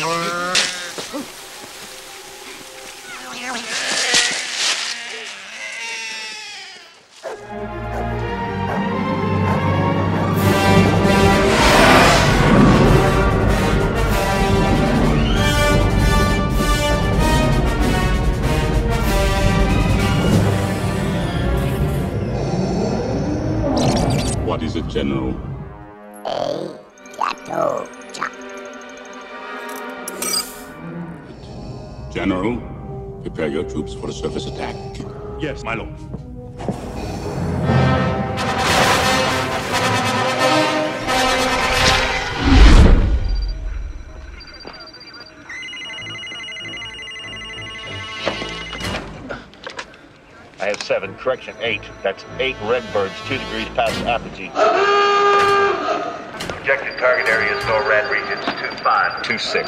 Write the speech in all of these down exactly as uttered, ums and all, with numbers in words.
What is it, General? General, prepare your troops for a surface attack. Yes, my lord. I have seven, correction, eight. That's eight red birds, two degrees past apogee. Projected target areas, no red regions, two five, two six.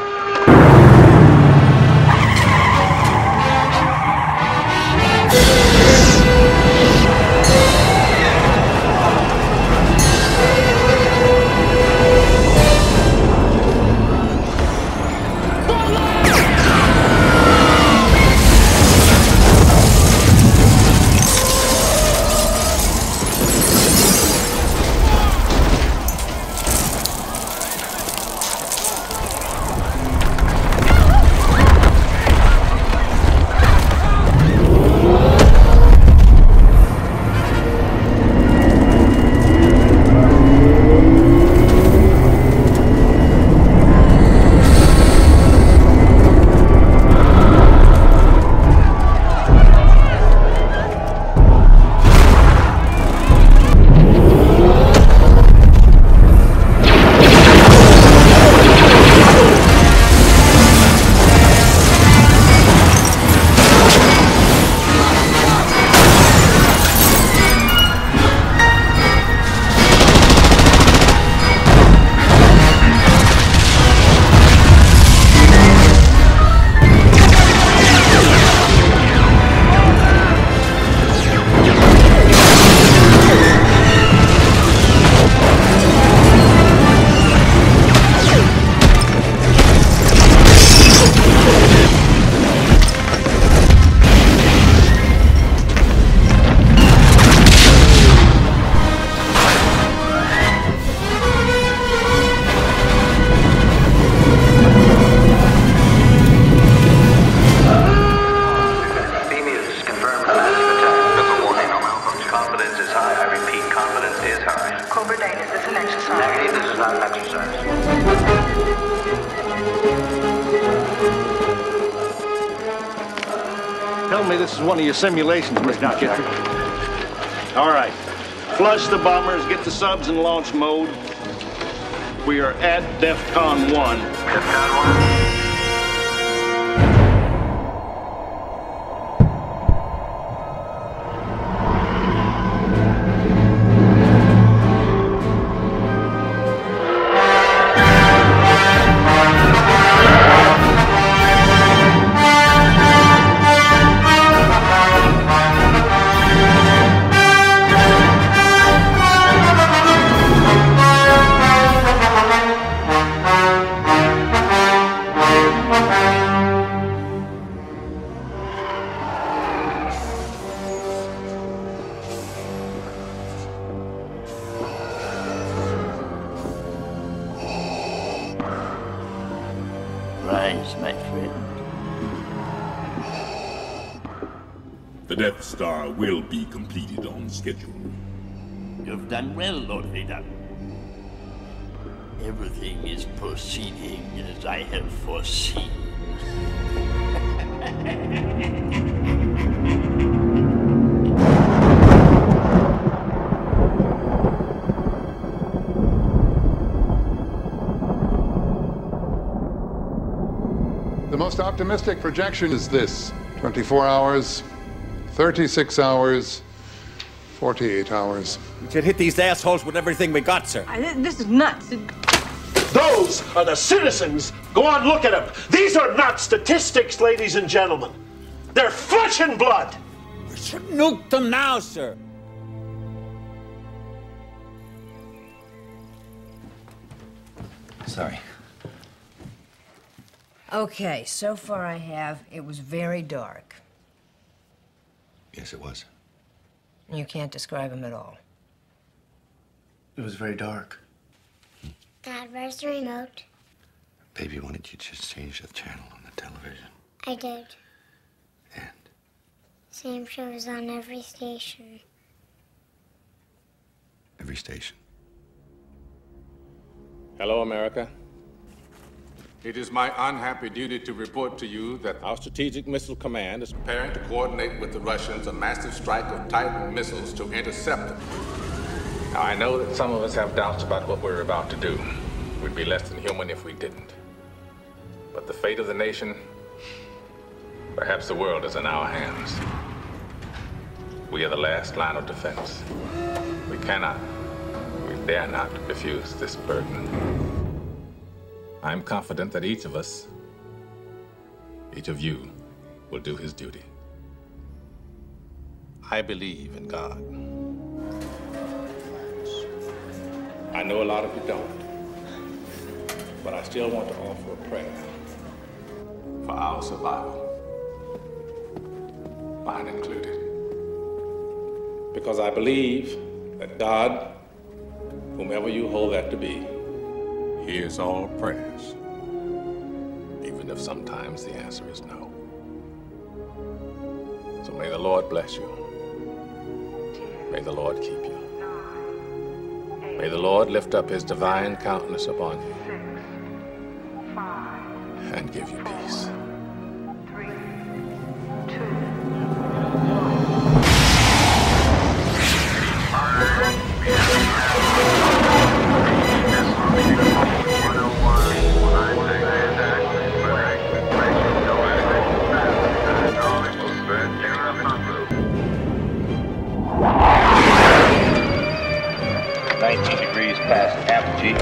Tell me this is one of your simulations, Mister Kitchen. All right. Flush the bombers, get the subs in launch mode. We are at DEFCON one. DEFCON one? Rise, my friend. The Death Star will be completed on schedule. You've done well, Lord Vader. Everything is proceeding as I have foreseen. The most optimistic projection is this: twenty-four hours, thirty-six hours, forty-eight hours. We should hit these assholes with everything we got, sir. I, this is nuts. Those are the citizens. Go on, look at them. These are not statistics, ladies and gentlemen. They're flesh and blood. We should nuke them now, sir. Sorry. Okay, so far I have, it was very dark. Yes, it was. You can't describe him at all. It was very dark. Dad, where's the remote? Baby, why don't you just change the channel on the television? I did. And? Same shows on every station. Every station. Hello, America. It is my unhappy duty to report to you that our Strategic Missile Command is preparing to coordinate with the Russians a massive strike of Titan missiles to intercept them. Now, I know that some of us have doubts about what we're about to do. We'd be less than human if we didn't. But the fate of the nation, perhaps the world, is in our hands. We are the last line of defense. We cannot, we dare not refuse this burden. I'm confident that each of us, each of you, will do his duty. I believe in God. I know a lot of you don't, but I still want to offer a prayer for our survival, mine included. Because I believe that God, whomever you hold that to be, hears all prayers, even if sometimes the answer is no. So may the Lord bless you. May the Lord keep you. May the Lord lift up his divine countenance upon you and give you peace. nineteen degrees past apogee.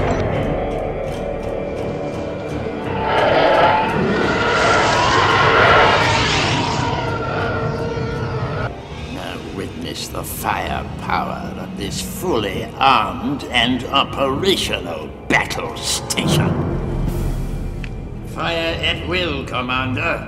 Now witness the firepower of this fully armed and operational battle station. Fire at will, Commander.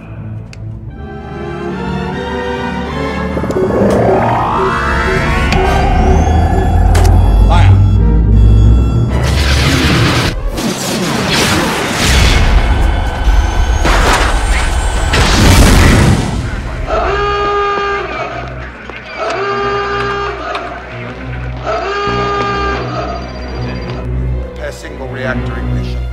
Single reactor ignition.